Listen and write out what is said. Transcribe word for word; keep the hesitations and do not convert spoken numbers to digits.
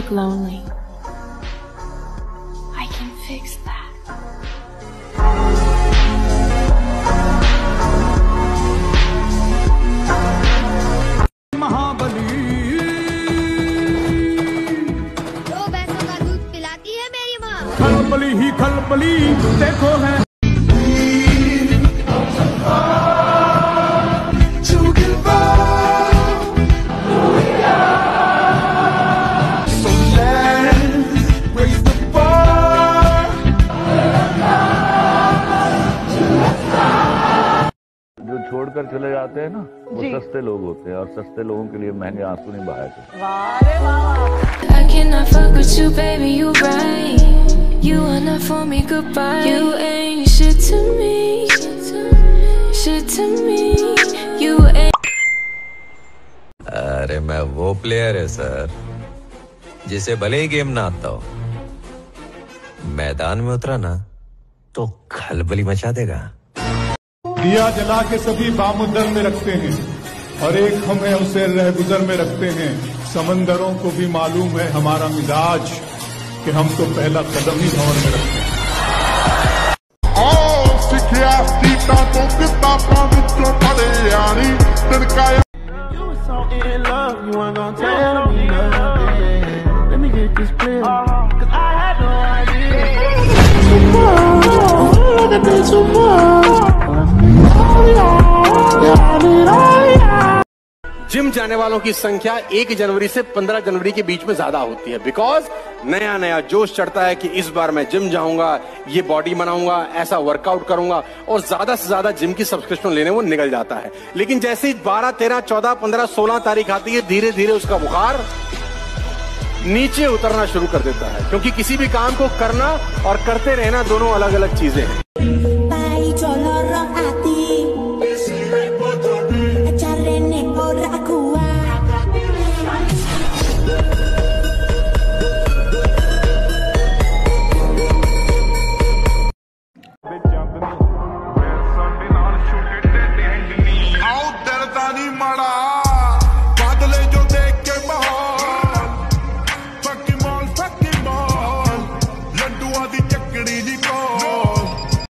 look lonely. I can fix that. महाबली दो भैंसों का दूध पिलाती है मेरी माँ। खलबली ही खलबली देखो है। छोड़कर चले जाते हैं ना, वो सस्ते लोग होते हैं और सस्ते लोगों के लिए महंगे आंसू नहीं बहाए थे। I cannot fuck with you, baby, you right. You are not for me, goodbye. You ain't shit to me, shit to me. You ain't. अरे मैं वो प्लेयर है सर जिसे भले ही गेम ना आता हो, मैदान में उतरा ना तो खलबली मचा देगा। दिया जला के सभी बामुद्दर में रखते हैं और एक हमें उसे रहगुजर में रखते हैं। समंदरों को भी मालूम है हमारा मिजाज कि हम तो पहला कदम ही भंवर में रखते हैं। जिम जाने वालों की संख्या एक जनवरी से पंद्रह जनवरी के बीच में ज्यादा होती है, बिकॉज नया नया जोश चढ़ता है कि इस बार मैं जिम जाऊंगा, ये बॉडी बनाऊंगा, ऐसा वर्कआउट करूंगा और ज्यादा से ज्यादा जिम की सब्सक्रिप्शन लेने वो निकल जाता है। लेकिन जैसे ही बारह तेरह चौदह पंद्रह सोलह तारीख आती है, धीरे धीरे उसका बुखार नीचे उतरना शुरू कर देता है, क्योंकि किसी भी काम को करना और करते रहना दोनों अलग अलग चीजें हैं।